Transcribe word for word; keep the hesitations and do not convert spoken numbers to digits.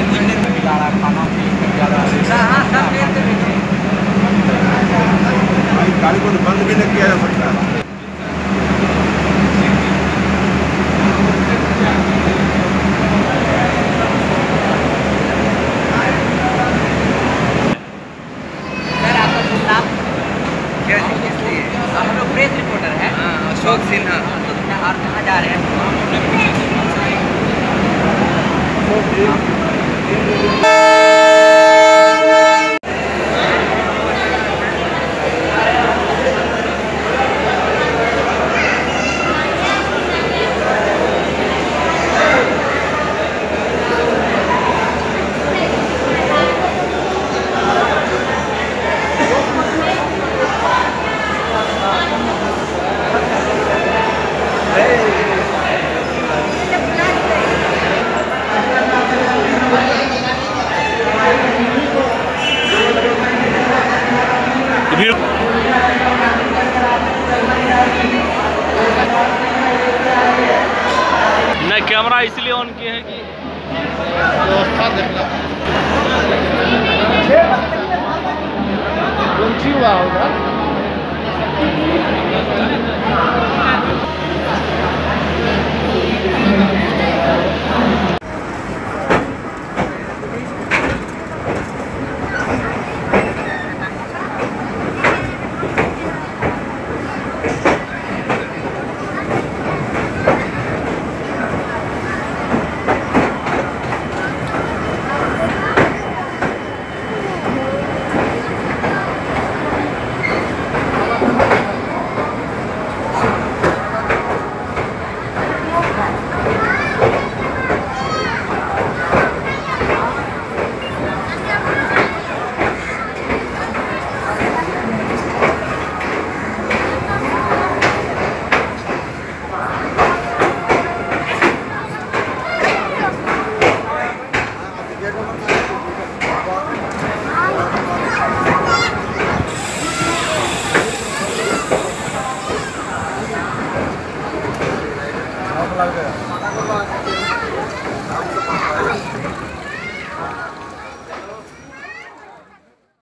गाड़ी को बंद भी नहीं किया जा सकता है। सर आपका शुभ नाम? आप लोग प्रेस रिपोर्टर हैं? अशोक सिन्हा। और कहाँ जा रहे हैं? न कैमरा इसलिए ऑन किए हैं कि व्यवस्था देखना हुआ होगा।